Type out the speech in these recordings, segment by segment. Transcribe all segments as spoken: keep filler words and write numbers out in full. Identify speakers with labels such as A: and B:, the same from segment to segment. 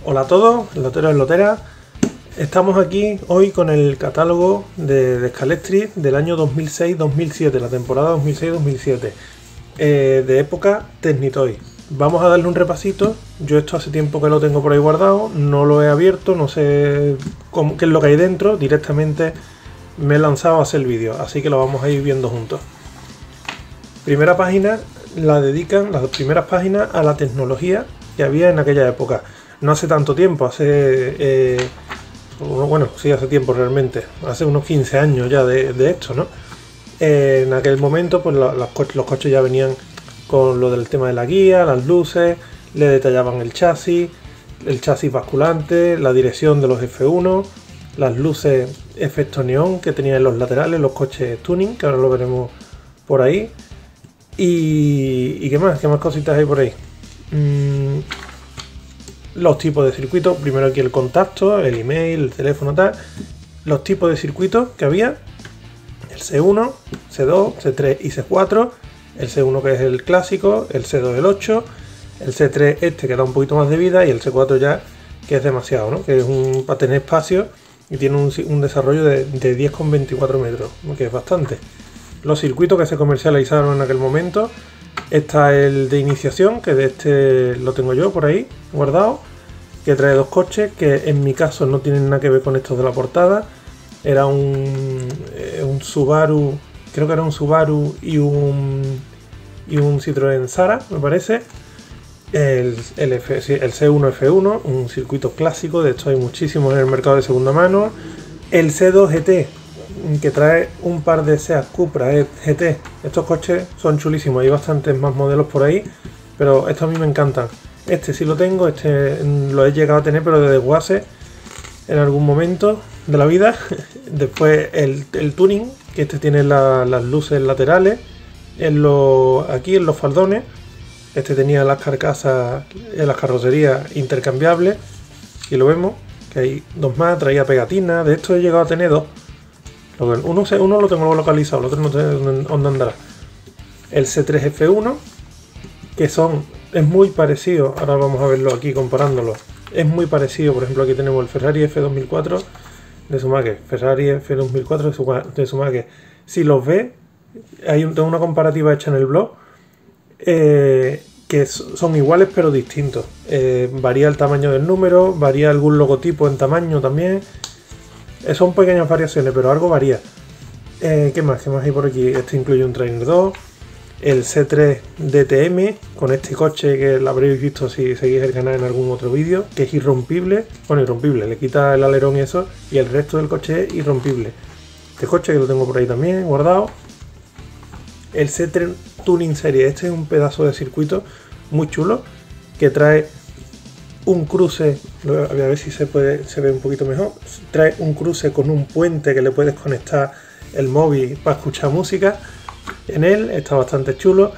A: Hola a todos, loteros y loteras. Estamos aquí hoy con el catálogo de, de Scalextric del año dos mil seis dos mil siete, la temporada dos mil seis dos mil siete, eh, de época Techni-Toy. Vamos a darle un repasito. Yo esto hace tiempo que lo tengo por ahí guardado, no lo he abierto, no sé cómo, qué es lo que hay dentro. Directamente me he lanzado a hacer el vídeo, así que lo vamos a ir viendo juntos. Primera página la dedican, las primeras páginas, a la tecnología que había en aquella época. No hace tanto tiempo, hace... Eh, bueno, sí, hace tiempo realmente, hace unos quince años ya de, de esto, ¿no? Eh, en aquel momento, pues la, los, coches, los coches ya venían con lo del tema de la guía, las luces, le detallaban el chasis, el chasis basculante, la dirección de los F uno, las luces efecto neón que tenían en los laterales, los coches tuning, que ahora lo veremos por ahí. Y, y qué más, qué más cositas hay por ahí. Mm, los tipos de circuitos, primero aquí el contacto, el email, el teléfono, tal. Los tipos de circuitos que había: el C uno, C dos, C tres y C cuatro. El C uno, que es el clásico, el C dos el ocho, el C tres este que da un poquito más de vida, y el C cuatro ya que es demasiado, ¿no? Que es un para tener espacio y tiene un, un desarrollo de, de diez coma veinticuatro metros, que es bastante. Los circuitos que se comercializaron en aquel momento: está el de iniciación, que de este lo tengo yo por ahí guardado, que trae dos coches que en mi caso no tienen nada que ver con estos de la portada. Era un, eh, un Subaru, creo que era un Subaru y un y un Citroën Sara, me parece. El, el, F, el C uno F uno, un circuito clásico, de hecho hay muchísimos en el mercado de segunda mano. El C dos G T, que trae un par de Seat Cupra G T. Estos coches son chulísimos, hay bastantes más modelos por ahí, pero estos a mí me encantan. Este sí lo tengo, este lo he llegado a tener, pero de desguace en algún momento de la vida. Después el, el tuning, que este tiene la, las luces laterales en los, aquí en los faldones. Este tenía las carcasas, las carrocerías intercambiables, y lo vemos que hay dos más. Traía pegatinas, de esto he llegado a tener dos. Uno, uno lo tengo localizado, el otro no sé dónde andará. El C tres F uno, que son, es muy parecido, ahora vamos a verlo aquí comparándolo. Es muy parecido, por ejemplo aquí tenemos el Ferrari F dos mil cuatro de Schumacher, Ferrari F dos mil cuatro de Schumacher. Si los ve, hay un, tengo una comparativa hecha en el blog, eh, que son iguales pero distintos. Eh, varía el tamaño del número, varía algún logotipo en tamaño también. Son pequeñas variaciones, pero algo varía. Eh, ¿Qué más? ¿Qué más hay por aquí? Este incluye un Trainer dos. El C tres D T M, con este coche que lo habréis visto si seguís el canal en algún otro vídeo, que es irrompible. Bueno, irrompible, le quita el alerón y eso, y el resto del coche es irrompible. Este coche que lo tengo por ahí también guardado. El C tres Tuning Series, este es un pedazo de circuito muy chulo, que trae un cruce, a ver si se puede, se ve un poquito mejor. Trae un cruce con un puente que le puedes conectar el móvil para escuchar música en él, está bastante chulo.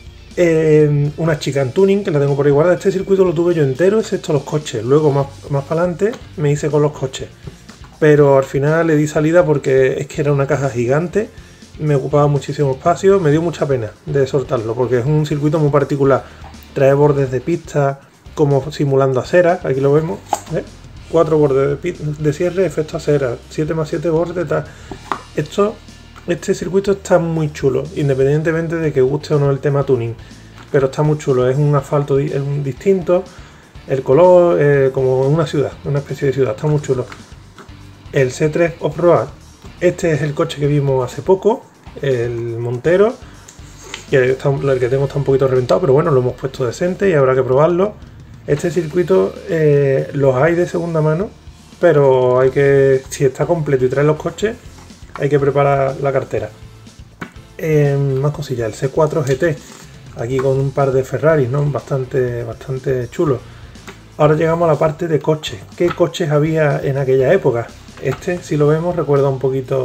A: Eh, una Chicane Tuning, que la tengo por ahí guardada. Este circuito lo tuve yo entero, excepto los coches. Luego más, más para adelante me hice con los coches, pero al final le di salida porque es que era una caja gigante, me ocupaba muchísimo espacio, me dio mucha pena de soltarlo porque es un circuito muy particular. Trae bordes de pista como simulando aceras, aquí lo vemos, ¿eh? Cuatro bordes de, de cierre, efecto acera, siete más siete bordes, tal. Esto, este circuito está muy chulo, independientemente de que guste o no el tema tuning, pero está muy chulo. Es un asfalto es un distinto, el color, eh, como una ciudad, una especie de ciudad, está muy chulo. El C tres Off-Road, este es el coche que vimos hace poco, el Montero, que está, el que tengo está un poquito reventado, pero bueno, lo hemos puesto decente y habrá que probarlo. Este circuito eh, los hay de segunda mano, pero hay que, si está completo y trae los coches, hay que preparar la cartera. Eh, más cosillas, el C cuatro G T, aquí con un par de Ferraris, ¿no? Bastante, bastante chulo. Ahora llegamos a la parte de coches. ¿Qué coches había en aquella época? Este, si lo vemos, recuerda un poquito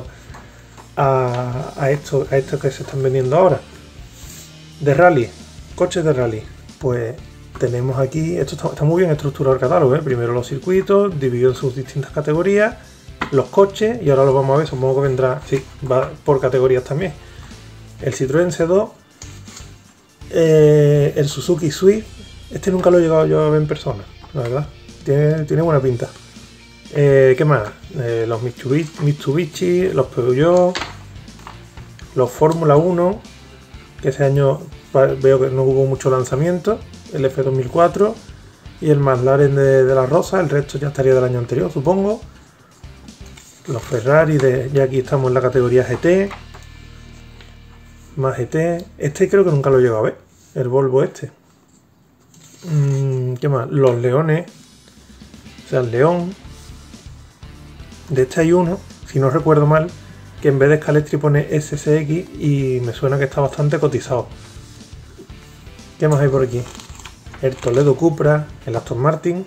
A: a, a estos a estos que se están vendiendo ahora. De rally, coches de rally. Pues tenemos aquí, esto está, está muy bien estructurado el catálogo, ¿eh? Primero los circuitos, dividido en sus distintas categorías, los coches, y ahora lo vamos a ver, supongo que vendrá, sí, va por categorías también. El Citroën C dos, eh, el Suzuki Swift, este nunca lo he llegado yo a ver en persona, la verdad. tiene, tiene buena pinta. Eh, ¿Qué más? Eh, los Mitsubishi, Mitsubishi, los Peugeot, los Fórmula uno, que ese año veo que no hubo mucho lanzamiento, el F dos mil cuatro y el McLaren de, de la Rosa, el resto ya estaría del año anterior, supongo. Los Ferrari, de, ya aquí estamos en la categoría G T, más G T, este creo que nunca lo he llegado a ver, el Volvo este. Mm, ¿Qué más? Los Leones, o sea, el León. De este hay uno, si no recuerdo mal, que en vez de Scalextric pone S S X y me suena que está bastante cotizado. ¿Qué más hay por aquí? El Toledo Cupra, el Aston Martin,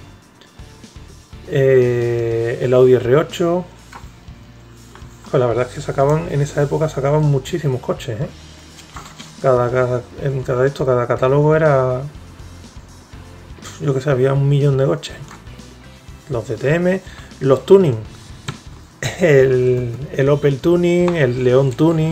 A: eh, el Audi R ocho. Pues la verdad es que sacaban, en esa época sacaban muchísimos coches, ¿eh? Cada, cada, en cada esto, cada catálogo era, yo que sé, había un millón de coches. Los D T M, los Tuning, el, el Opel Tuning, el León Tuning,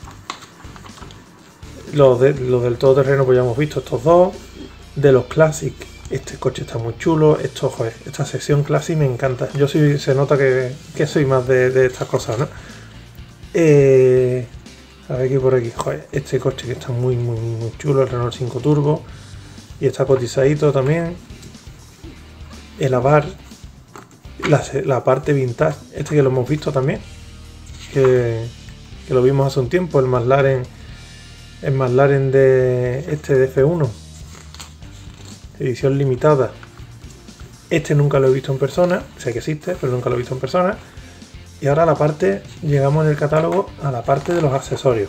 A: los, de, los del todoterreno pues ya hemos visto estos dos. De los Classic, este coche está muy chulo. Esto, joder, esta sección Classic me encanta. Yo sí, se nota que, que soy más de, de estas cosas, ¿no? Eh, a ver qué por aquí, joder, este coche que está muy muy muy chulo, el Renault cinco Turbo, y está cotizadito también. El Abarth, la, la parte vintage, este que lo hemos visto también, que, que lo vimos hace un tiempo, el McLaren, el McLaren de este de F uno, edición limitada. Este nunca lo he visto en persona, sé que existe, pero nunca lo he visto en persona. Y ahora a la parte, llegamos en el catálogo a la parte de los accesorios.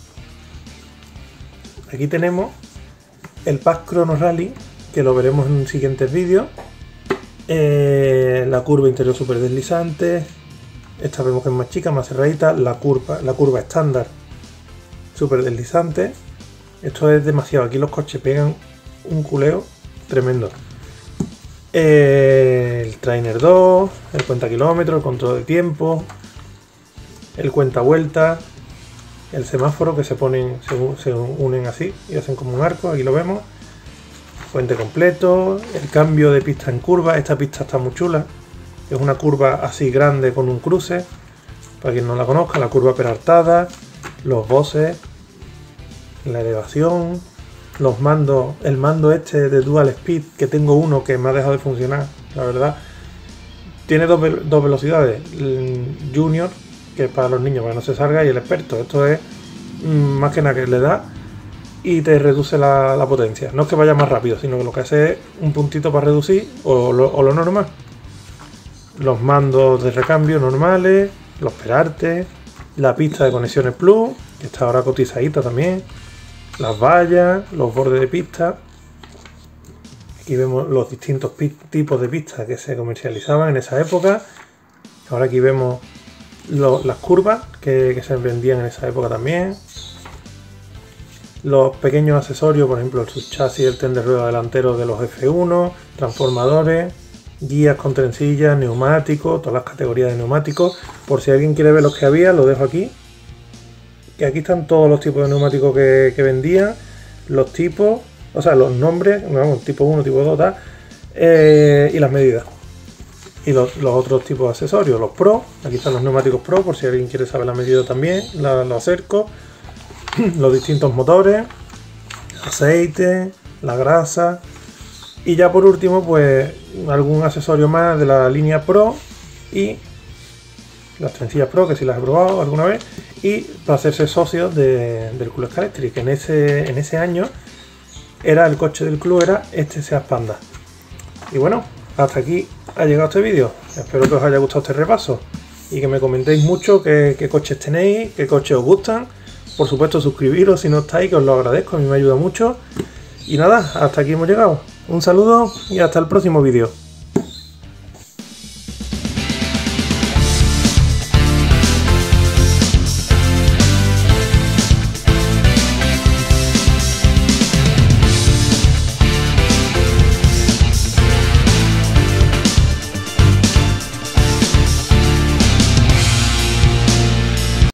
A: Aquí tenemos el Pack Chrono Rally, que lo veremos en siguientes vídeos. Eh, la curva interior super deslizante, esta vemos que es más chica, más cerradita. La curva, la curva estándar super deslizante. Esto es demasiado, aquí los coches pegan un culeo tremendo. Eh, el Trainer dos, el cuenta kilómetros, el control de tiempo, el cuenta vuelta, el semáforo que se ponen, se, se unen así y hacen como un arco, aquí lo vemos. Puente completo, el cambio de pista en curva, esta pista está muy chula, es una curva así grande con un cruce, para quien no la conozca, la curva peraltada, los bosses, la elevación, los mandos, el mando este de Dual Speed, que tengo uno que me ha dejado de funcionar, la verdad. Tiene dos, dos velocidades, el Junior, que es para los niños, para que no se salga, y el experto. Esto es mmm, más que nada que le da y te reduce la, la potencia. No es que vaya más rápido, sino que lo que hace es un puntito para reducir, o lo, o lo normal. Los mandos de recambio normales, los perartes, la pista de conexiones Plus, que está ahora cotizadita también, las vallas, los bordes de pista. Aquí vemos los distintos tipos de pistas que se comercializaban en esa época. Ahora aquí vemos lo, las curvas que, que se vendían en esa época también. Los pequeños accesorios, por ejemplo el subchasis, el tren de rueda delantero de los F uno, transformadores, guías con trencillas, neumáticos, todas las categorías de neumáticos. Por si alguien quiere ver los que había, lo dejo aquí. Y aquí están todos los tipos de neumáticos que, que vendían, los tipos, o sea, los nombres, vamos, tipo uno, tipo dos, tal, eh, y las medidas. Y los, los otros tipos de accesorios, los Pro, aquí están los neumáticos Pro, por si alguien quiere saber la medida también, la, lo acerco. Los distintos motores, aceite, la grasa. Y ya por último, pues, algún accesorio más de la línea Pro y las trencillas Pro, que sí las he probado alguna vez, y para hacerse socio de, del Club Scalextric, que en ese, en ese año era el coche del club, era este Seat Panda. Y bueno, hasta aquí ha llegado este vídeo. Espero que os haya gustado este repaso y que me comentéis mucho qué, qué coches tenéis, qué coches os gustan. Por supuesto, suscribiros si no estáis, que os lo agradezco, a mí me ayuda mucho. Y nada, hasta aquí hemos llegado. Un saludo y hasta el próximo vídeo.